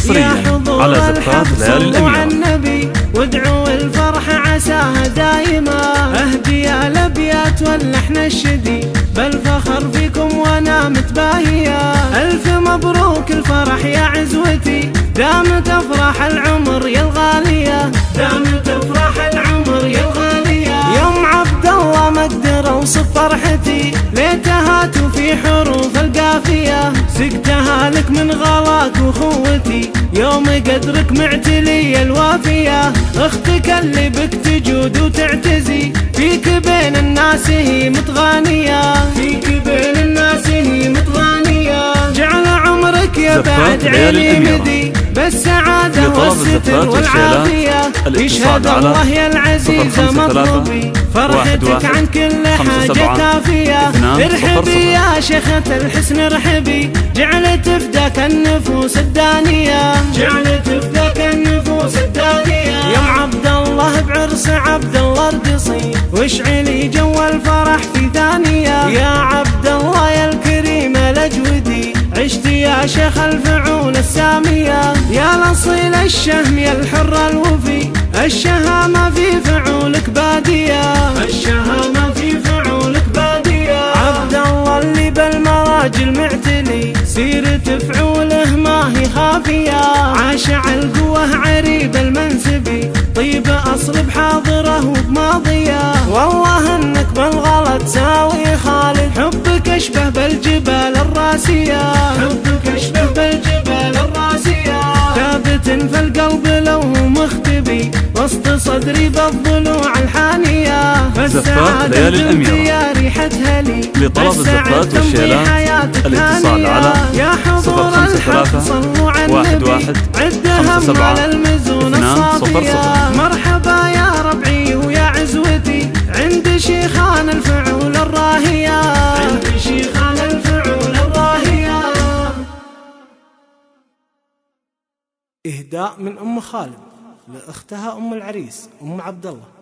حصريا على زفات ليالي الأميرة. وادعوا الفرح عساها دايما، اهدي الابيات واللحن الشدي، بالفخر فيكم وانا متباهية. الف مبروك الفرح يا عزوتي، دام تفرح العمر يا الغالية، دام تفرح العمر يا الغالية. يوم عبد الله ما اقدر اوصف فرحتي، ليتها في حروف القافية، سقتها لك من غلاك وخوتي، يوم قدرك معتلي الوافية. اختك اللي بك تجود وتعتزي، فيك بين الناس هي متغانية، فيك بين الناس هي متغانية. جعل عمرك يا بعد عيني مدي، بالسعادة والستر والعافية. يشهد الله يا العزيز مطلوبي، فرحتك عن كل حاجة كافية. ارحبي يا شيخة الحسن ارحبي، جعلت فداك النفوس الدانية، جعلت فداك النفوس الدانية. يا عبد الله بعرس عبد الله ارقصي، واشعلي جو الفرح في ثانية. يا عبد الله يا الكريم الاجودي، عشت يا شيخ الفعول السامية. يا الاصيل الشهم يا الحر الوفي، الشهامة في فعولك بادية، الشهامة في فعولك بادية. عبد الله اللي بالمراجل معتلي، سيرة فعوله ما هي خافية. عاشع القوة عريب المنسبي، طيب أصل بحاضره وبماضية. والله انك بالغلط تساوي خالد، حبك اشبه بالجبال الراسية، حبك اشبه بالجبال الراسية. ثابت في القلب لو مختبي، وسط صدري بالضلوع الحانية. زفات ليالي الأميرة. يا ريحتها لي لطلب الزفات والشيلات الاتصال على 053 صلوا على النبي، عدهم على المزون الصافية. مرحبا يا ربعي ويا عزوتي، عند شيخان الفعول الراهية، عند شيخان الفعول الراهية. إهداء من أم خالد لأختها أم العريس أم عبد الله.